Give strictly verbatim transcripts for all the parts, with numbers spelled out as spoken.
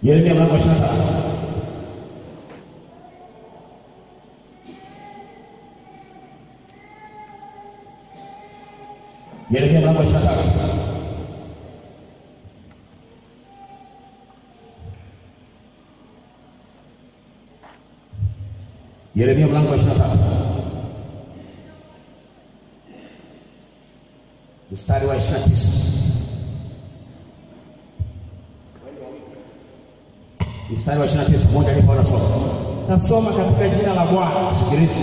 Yeremia mlango wa ishirini na tatu. Yeremia mlango wa ishirini na tatu. Yeremia mlango wa ishirini na tatu. Mstari wa ishirini na tisa. Mstari wa ishirini na tisa, moja ndipo nasoma. Nasoma katika jina la Bwana. Sikiliza.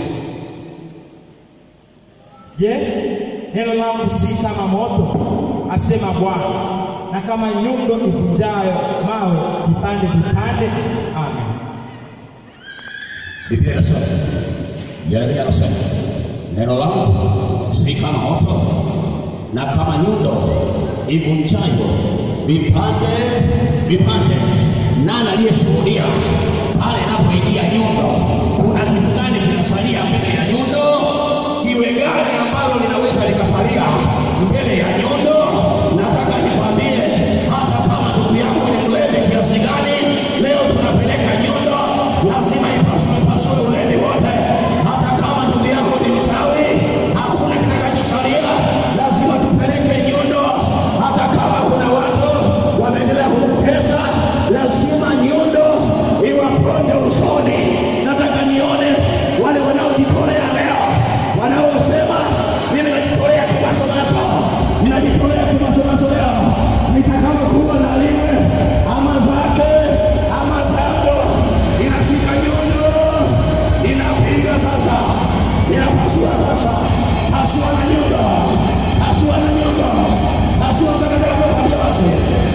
Je, neno langu si kama moto, asema Bwana, na kama nyundo ivunjayo mawe vipande vipande? Amen. Biblia inasema, Yeremia anasema, neno langu si kama moto na kama nyundo ivunjayo vipande vipande. Nani aliyeshuhudia pale inapoingia nyundo kuna kitu gani kinasalia mbele ya nyundo? Iwe gani ambalo linaweza likasalia mbele ya nyundo? Nataka nikwambie, hata kama ndugu yako ni mlevi kiasi gani, leo tunapeleka nyundo, lazima ipaswe paswe ulevi wote. Hata kama ndugu yako ni mchawi, hakuna kitakachosalia, lazima tupeleke nyundo. Hata kama kuna watu wameendelea kumtesa, lazima nyundo iwaponde usoni. Nataka nione wale wanaojitolea leo, wanaosema mimi najitolea kimasomaso, ninajitolea kimasomaso leo, nitakapokuwa na liwe ama zake ama zangu, inashika nyundo, inapiga sasa, inapasua sasa. Pasua na nyundo, pasua na nyundo, pasua katika kwa basi.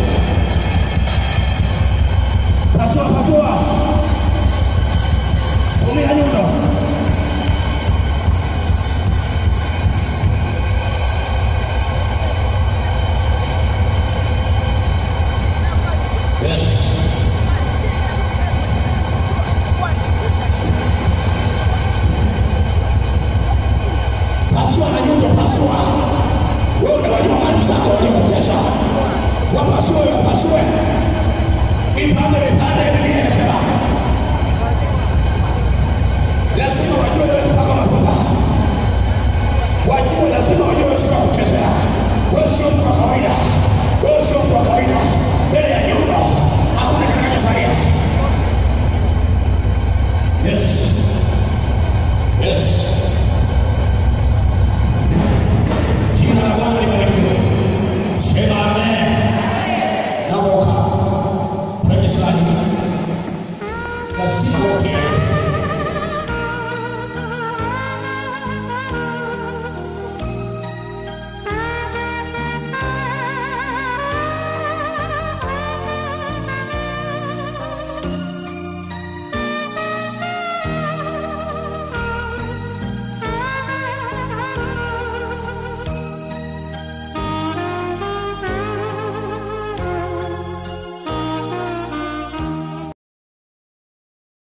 Pasua, pasua. Tumia nyundo. Yes. Pasua na nyundo, pasua. Wewe unawajua mali zako walikutesa. Wapasue, wapasue. Ipande vipande, Biblia inasema lazima wajue